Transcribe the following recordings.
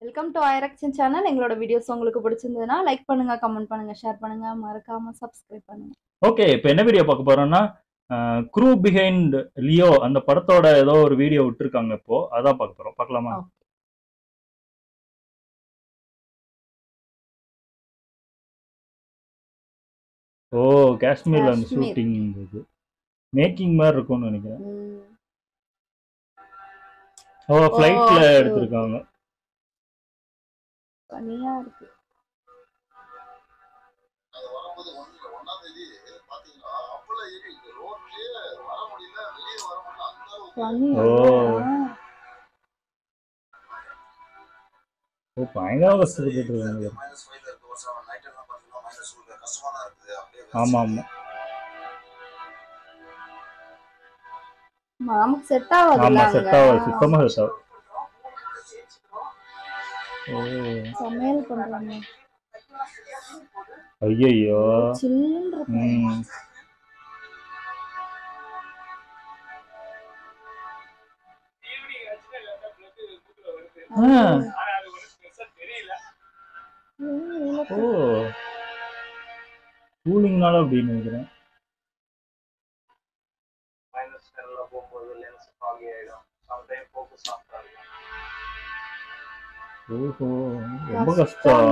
Welcome to ஐரக்ஷன் channel. எங்களோட videos உங்களுக்கு பிடிச்சிருந்ததுன்னா லைக் பண்ணுங்க, கமெண்ட் பண்ணுங்க, ஷேர் பண்ணுங்க, மறக்காம சப்ஸ்கிரைப் பண்ணுங்க. ஓகே, இப்போ என்ன வீடியோ பார்க்க போறோம்னா க்ரூ பிஹைண்ட் லியோ அந்த படத்தோட ஏதோ ஒரு வீடியோ விட்டுருக்காங்க. இப்போ அதான் பார்க்க போறோம். பார்க்கலாமா? ஓ, காஷ்மீர்ல அந்த ஷூட்டிங் இது மேக்கிங் மாதிரி இருக்கும்னு நினைக்கிறேன். ஓ, ஃப்ளைட்ல எடுத்திருக்காங்க. பனியா இருக்கு. ஓ, பயங்கர கஷ்டப்பட்டு இருக்காங்க. ஆமா ஆமா, நமக்கு செட் ஆகாது. ஆமா, செட் ஆகாது, சுத்தமா செட் ஆகாது. ஓ, சமையல் பண்றாங்க. ஐயோ, கூலிங்னால அப்படின்னு நினைக்கிறேன். ஓஹோ, ரொம்ப கஷ்டம்.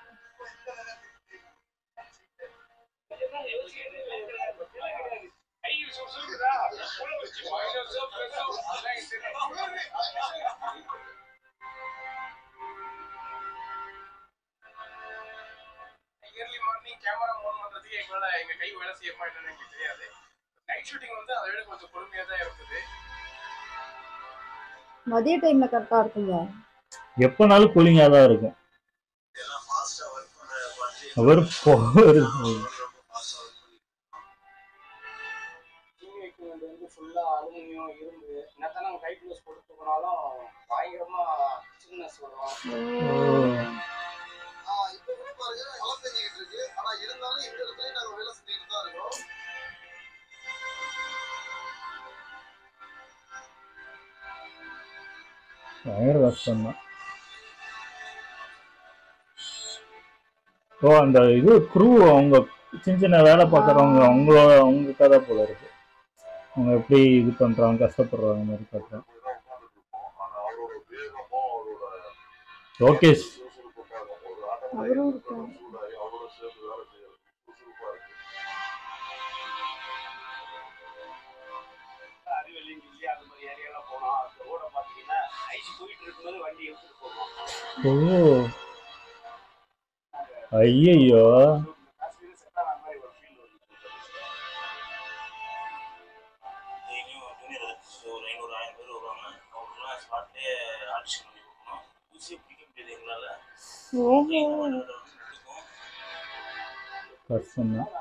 மதிய டைம்ல கரெக்டா இருக்குங்க. எப்பனாலும் கூலிங்கா தான் இருக்கும். அவர் பயங்கர கஷ்டம் தான். ஓ, அந்த இது க்ரூ அவங்க சின்ன சின்ன வேலை பார்க்குறவங்க அவங்க கதை போல இருக்கு. அவங்க எப்படி இது பண்றாங்க, கஷ்டப்படுறாங்க மாதிரி காட்டுறாங்க. லோகேஷ் ஐயோ, கஷ்டம் தான்.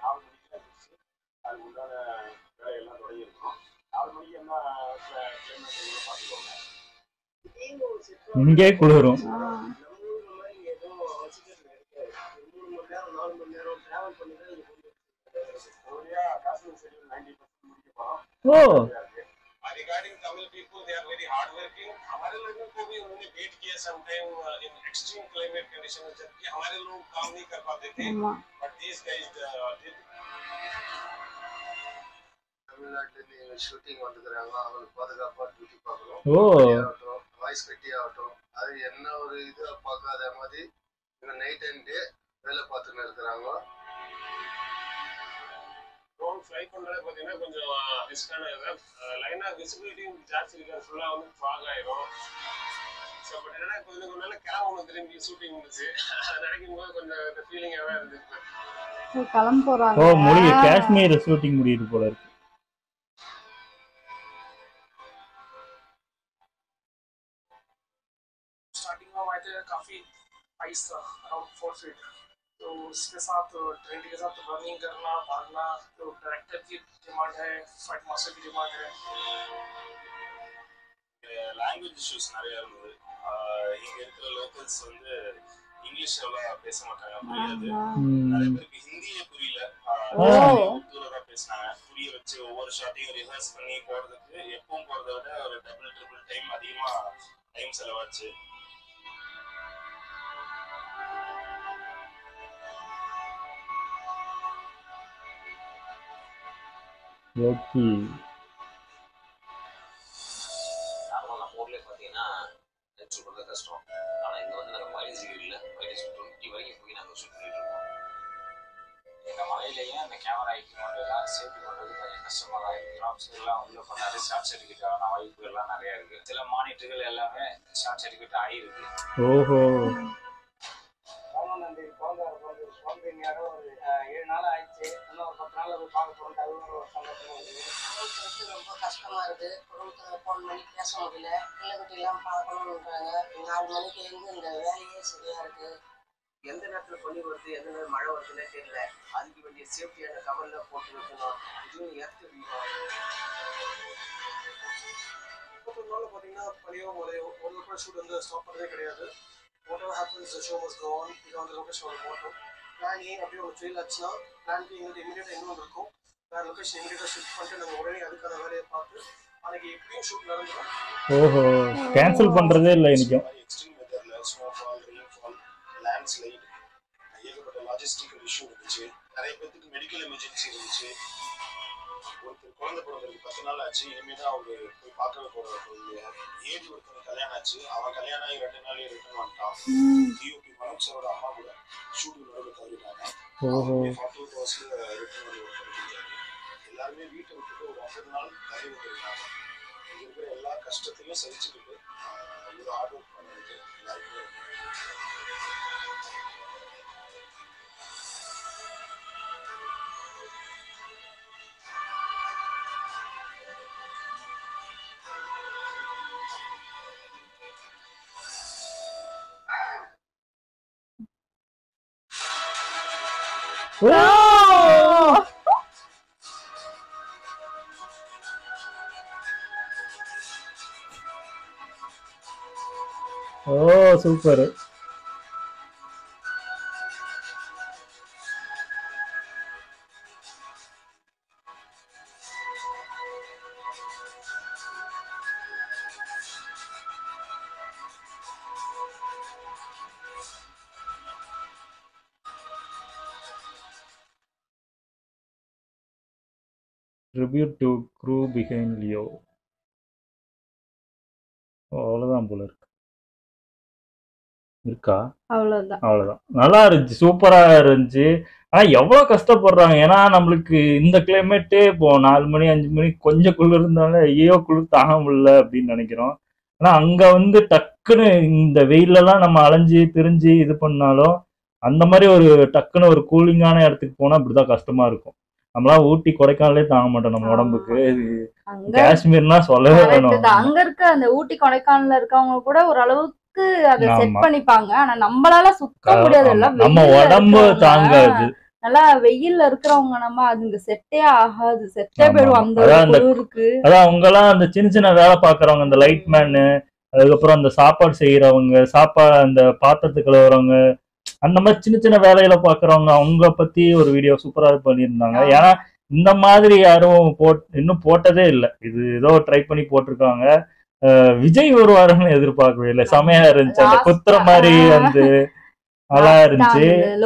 இங்கே குளிரும். ஓ, regarding Tamil people, they are very hardworking. हमारे लोगों को भी उन्होंने वेट किया sometime in extreme climate conditions. जबकि हमारे लोग काम नहीं कर पाते थे, but these guys did. தமிழ்நாட்டுல ஷூட்டிங் வந்துக்கிறாங்க, அவங்களுக்கு பாதுகாப்பா டியூட்டி பார்க்கணும். ஓ, வாய்ஸ் கட்டி ஆகட்டும், அது என்ன ஒரு இது பார்க்காத மாதிரி இவங்க நைட் அண்ட் டே வேலை பார்த்துன்னு இருக்கிறாங்க. ட்ரோன் ஃப்ளை பண்ணுறது பார்த்தீங்கன்னா கொஞ்சம் ரிஸ்கான இது. லைனாக விசிபிலிட்டியும் ஜாஸ்தி இருக்காது, ஃபுல்லாக வந்து ஃபாக் ஆயிரும். ஸோ பட் என்னன்னா கொஞ்சம் நாள் கிளம்பணும், திரும்பி ஷூட்டிங் இருந்துச்சு. அதை நினைக்கும் போது கொஞ்சம் இந்த ஃபீலிங்காக தான் இருந்துச்சு. கிளம்ப போகிறாங்க. ஓ, முடியுது, காஷ்மீர் ஷூட்டிங் முடியுது போல இருக்கு. स्टार्टिंग में आए थे काफी हाइट्स था, अराउंड 4 फीट. तो उसके साथ ट्रेंड के साथ रनिंग करना, भागना, तो डायरेक्टर की डिमांड है, फाइट मास्टर की डिमांड है. லாங்குவேஜ் இஷ்யூஸ் நிறைய இருந்தது. இங்க இருக்கிற லோக்கல்ஸ் வந்து இங்கிலீஷ் எல்லாம் பேச மாட்டாங்க, புரியாது. நிறைய பேருக்கு ஹிந்தியே புரியல, உருதுல தான் பேசினாங்க. புரிய வச்சு ஒவ்வொரு ஷாட்டையும் ரிஹர்ஸ் பண்ணி போறதுக்கு எப்பவும் போறதை விட ஒரு டபுள் ட்ரிபிள் டைம் அதிகமா டைம் செலவாச்சு. ஓகே. நார்மலாக நம்ம ஊர்லேயே பார்த்தீங்கன்னா நெட் சொல்கிறது கஷ்டம். ஆனால் இங்கே வந்து நாங்கள் மைலேஜ் இல்லை, மைலேஜ் 20 வரைக்கும் போய் நாங்கள் ஷூட் பண்ணிட்டு இருக்கோம். எங்கள் மலையிலேயே அந்த கேமரா எக்யூப்மெண்ட் எல்லாம் சேஃப்டி பண்ணுறது கொஞ்சம் கஷ்டமாக தான் இருக்குது. ட்ராப்ஸ் எல்லாம் உள்ள பண்ணாலே ஷார்ட் சர்டிஃபிகேட்டான வாய்ப்புகள்லாம் நிறையா இருக்குது. சில மானிட்டர்கள் எல்லாமே ஷார்ட் சர்டிஃபிகேட் ஆகிருக்கு. ஓஹோ. ஒரு 7 நாள் ஆயிடுச்சு. இன்னும் ஒரு 10 நாள் பார்க்க போகிறோம். அது ஒரு சந்தோஷமா இருக்குது. ரொம்ப கஷ்டமா இருக்குது. குடும்பத்தில் ஃபோன் பண்ணி பேச முடியல. பிள்ளைக்குட்டிலாம் பார்க்கணுன்றாங்க. 4 மணிக்கு இருந்து இந்த வேலையே சரியா இருக்கு. எந்த நேரத்தில் பனி வருது, எந்த நேரம் மழை வருதுன்னே தெரியல. அதுக்கு வேண்டிய சேஃப்டியான கவரில் போட்டு வைக்கணும். இதுவும் ஏற்றுக்கணும். பார்த்தீங்கன்னா பனியோ மழையோ ஒரு கூட ஷூட் வந்து ஸ்டாப் பண்ணுறதே கிடையாது. whatever happens, the show must go on. இது வந்து லொகேஷனோட மோட்டோ. பிளான் ஏ அப்படியே ஒரு ஃபெயில் ஆச்சுன்னா பிளான் பி எங்களுக்கு இமீடியட்டாக இன்னொன்று இருக்கும். வேறு லொகேஷன் இமீடியட்டாக ஷிஃப்ட் பண்ணிட்டு நாங்கள் உடனே அதுக்கான வேலையை பார்த்து அன்றைக்கி எப்படியும் ஷூட் நடந்துடும். ஓஹோ, கேன்சல் பண்ணுறதே இல்லை இன்றைக்கும். எக்ஸ்ட்ரீம் வெதரில் ஸ்னோஃபால், ரெயின்ஃபால், லேண்ட்ஸ்லைட், ஏகப்பட்ட லாஜிஸ்டிக்கல் இஷ்யூ இருந்துச்சு. நிறைய பேருக்கு மெடிக்கல் எமர்ஜென்சி இருந்துச்சு. ஒருத்தர் குழந்தை பிறந்ததுக்கு 10 நாள் ஆச்சு. இனிமேல் தான் அவங்க போய் பார்க்கவே போகிற ஏடி ஒருத்தர் கல்யாணம் ஆச்சு. அவன் கல்யாணம் ஆகி 2 நாளே ரிட்டர்ன் வந்துட்டான். டிஓபி மனோஜ் சாரோட அம்மா கூட ஷூட்டிங் நடக்க தவிர்த்தாங்க. 48 ஹவர்ஸில் ரிட்டர்ன் வந்து ஒர்க் பண்ணிருக்காங்க. எல்லாருமே வீட்டை விட்டுட்டு ஒரு 50 நாள் தள்ளி வந்துருக்காங்க. இங்கே இருக்கிற எல்லா கஷ்டத்தையும் சகிச்சுக்கிட்டு இவ்வளோ ஹார்ட் ஒர்க் பண்ணிட்டு எல்லாருக்குமே ஓ super. Tribute to crew behind Leo. அவ்வளோதான் போல இருக்கு. இருக்கா? அவ்வளோதான். நல்லா இருந்துச்சு, சூப்பராக இருந்துச்சு. ஆனால் எவ்வளோ கஷ்டப்படுறாங்க. ஏன்னா நம்மளுக்கு இந்த கிளைமேட்டே இப்போ 4 மணி 5 மணி கொஞ்சம் குளிர் இருந்தாலும் ஐயோ குளிர் தாங்க முடியல அப்படின்னு நினைக்கிறோம். ஆனால் அங்கே வந்து டக்குன்னு இந்த வெயிலெல்லாம் நம்ம அலைஞ்சி திரிஞ்சு இது பண்ணாலும் அந்த மாதிரி ஒரு டக்குன்னு ஒரு கூலிங்கான இடத்துக்கு போனால் அப்படிதான் கஷ்டமா இருக்கும். நம்மளாம் ஊட்டி கொடைக்கானலே தாங்க மாட்டோம் நம்ம உடம்புக்கு. காஷ்மீர்னா சொல்லவே வேணும். அங்க இருக்க அந்த ஊட்டி கொடைக்கானல்ல இருக்கவங்க கூட ஓரளவுக்கு அதை செட் பண்ணிப்பாங்க. ஆனா நம்மளால சுத்த முடியாது. நம்ம உடம்பு தாங்காது. நல்லா வெயில்ல இருக்கிறவங்க நம்ம அதுங்க செட்டே ஆகாது, செட்டே போயிடும் அந்த குளிருக்கு. அதான் அவங்க எல்லாம் அந்த சின்ன சின்ன வேலை பாக்குறவங்க, இந்த லைட் மேனு, அதுக்கப்புறம் அந்த சாப்பாடு செய்யறவங்க, அந்த பாத்திரத்துக்கு கழுவுறவங்க, அந்த மாதிரி சின்ன சின்ன வேலையில பாக்குறவங்க, அவங்க பத்தி ஒரு வீடியோ சூப்பரா பண்ணியிருந்தாங்க. ஏன்னா இந்த மாதிரி யாரும் இன்னும் போட்டதே இல்லை. இது ஏதோ ட்ரை பண்ணி போட்டிருக்காங்க. விஜய் வருவாருன்னு எதிர்பார்க்கவே இல்லை. செமையா இருந்துச்சு. அந்த குத்துற மாதிரி வந்து நல்லா இருந்துச்சு.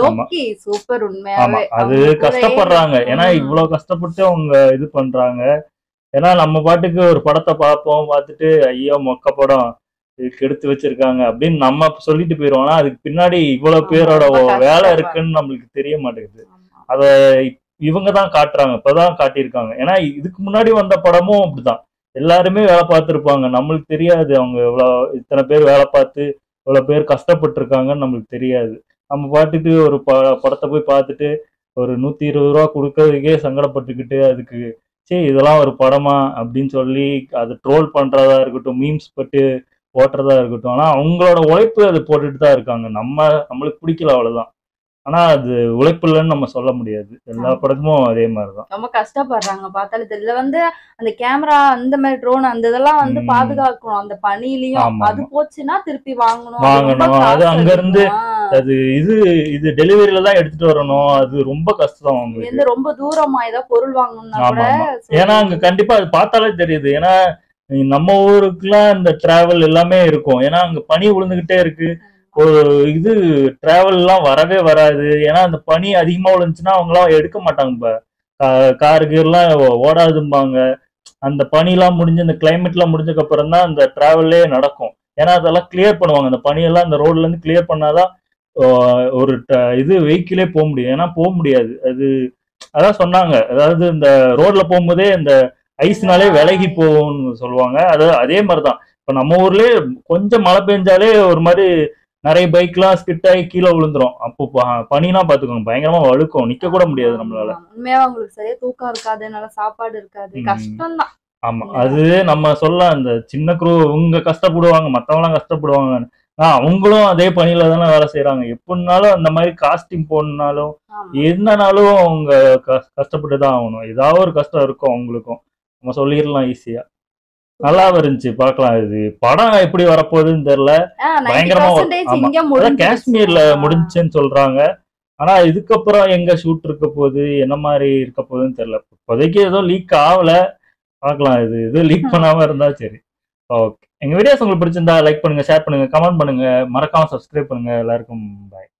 சூப்பர். ஆமா, அது கஷ்டப்படுறாங்க. ஏன்னா இவ்வளவு கஷ்டப்பட்டு அவங்க இது பண்றாங்க. ஏன்னா நம்ம பாட்டுக்கு ஒரு படத்தை பார்ப்போம், பார்த்துட்டு ஐயோ மொக்க படம் இதுக்கு எடுத்து வச்சிருக்காங்க அப்படின்னு நம்ம சொல்லிட்டு போயிருவோம். ஆனா அதுக்கு பின்னாடி இவ்வளவு பேரோட வேலை இருக்குன்னு நம்மளுக்கு தெரிய மாட்டேங்குது. அத இவங்க தான் காட்டுறாங்க, இப்பதான் காட்டியிருக்காங்க. ஏன்னா இதுக்கு முன்னாடி வந்த படமும் அப்படிதான், எல்லாருமே வேலை பார்த்துருப்பாங்க. நம்மளுக்கு தெரியாது அவங்க இத்தனை பேர் வேலை பார்த்து இவ்வளவு பேர் கஷ்டப்பட்டு இருக்காங்கன்னு நம்மளுக்கு தெரியாது. நம்ம பாட்டுக்கு ஒரு படத்தை போய் பார்த்துட்டு ஒரு 120 ரூபா கொடுக்கறதுக்கே சங்கடப்பட்டுக்கிட்டு அதுக்கு சரி இதெல்லாம் ஒரு படமா அப்படின்னு சொல்லி அதை ட்ரோல் பண்றதா இருக்கட்டும், மீம்ஸ் பட்டு போட்டுறதா இருக்கட்டும். ஆனா அவங்களோட உழைப்பு அது போட்டுட்டு தான் இருக்காங்க. நம்மளுக்கு பிடிக்கல அவ்வளவுதான். ஆனா அது உழைப்பு இல்லைன்னு நம்ம சொல்ல முடியாது. எல்லா படமும் அதே மாதிரிதான் ரொம்ப கஷ்டப்படுறாங்க. பார்த்தாலும் இதுல வந்து அந்த கேமரா அந்த மாதிரி ட்ரோன் அந்த இதெல்லாம் வந்து பாதுகாக்கணும். அந்த பணியிலையும் அது போச்சுன்னா திருப்பி வாங்கணும். அது அங்க இருந்து அது இது டெலிவரியில தான் எடுத்துட்டு வரணும். அது ரொம்ப கஷ்டம் அவங்களுக்கு. ரொம்ப தூரமா ஏதாவது பொருள் வாங்கணும்னா கூட. ஏன்னா அங்க கண்டிப்பா அது பார்த்தாலே தெரியுது. ஏன்னா நம்ம ஊருக்குலாம் இந்த டிராவல் எல்லாமே இருக்கும். ஏன்னா அங்க பனி விழுந்துகிட்டே இருக்கு. ஒரு டிராவல் எல்லாம் வரவே வராது. ஏன்னா அந்த பனி அதிகமா விழுந்துச்சுன்னா அவங்க எல்லாம் எடுக்க மாட்டாங்க. காரு கீர்லாம் ஓடாதும்பாங்க. அந்த பனிலாம் முடிஞ்சு அந்த கிளைமேட்லாம் முடிஞ்சதுக்கு அப்புறம் தான் அந்த டிராவல்லே நடக்கும். ஏன்னா அதெல்லாம் கிளியர் பண்ணுவாங்க. அந்த பனியெல்லாம் அந்த ரோட்ல இருந்து கிளியர் பண்ணாதான் ஒரு இது வெஹிக்கிளே போக முடியும். ஏன்னா போக முடியாது. அது அதான் சொன்னாங்க. அதாவது இந்த ரோட்ல போகும்போதே இந்த ஐஸ்னாலே விலகி போகும்னு சொல்லுவாங்க. அதே மாதிரிதான் இப்ப நம்ம ஊர்லயே கொஞ்சம் மழை பெஞ்சாலே ஒரு மாதிரி நிறைய பைக்லாம் ஸ்கிட் ஆகி கீழே விழுந்துரும். அப்போ பனினா பாத்துக்கோங்க, பயங்கரமா வழுக்கும், நிக்க கூட முடியாது நம்மளால. உண்மையா உங்களுக்கு சரியா தூக்கம் இருக்காது, நல்ல சாப்பாடு இருக்காது, கஷ்டம் தான். ஆமா, அது நம்ம சொல்லலாம். இந்த சின்ன குரூ இவங்க கஷ்டப்படுவாங்க, மத்தவங்க எல்லாம் கஷ்டப்படுவாங்க. அவங்களும் அதே பணியில தானே வேலை செய்யறாங்க. எப்படினாலும் அந்த மாதிரி காஸ்டியூம் போடனாலும் என்னனாலும் அவங்க கஷ்டப்பட்டுதான் ஆகணும். ஏதாவது ஒரு கஷ்டம் இருக்கும் அவங்களுக்கும். நம்ம சொல்லிடலாம் ஈஸியா. நல்லா இருந்துச்சு, பாக்கலாம். இது படம் எப்படி வரப்போகுதுன்னு தெரியல. பயங்கரமா காஷ்மீர்ல முடிஞ்சுன்னு சொல்றாங்க. ஆனா இதுக்கப்புறம் எங்க ஷூட் இருக்க போகுது, என்ன மாதிரி இருக்க போகுதுன்னு தெரியல. இப்போதைக்கு ஏதோ லீக் ஆகல, பாக்கலாம். இது லீக் பண்ணாம இருந்தா சரி. ஓகே, எங்க வீடியோஸ் உங்களுக்கு பிடிச்சிருந்தா லைக் பண்ணுங்க, ஷேர் பண்ணுங்க, கமெண்ட் பண்ணுங்க, மறக்காம சப்ஸ்கிரைப் பண்ணுங்க. எல்லாருக்கும் பாய்.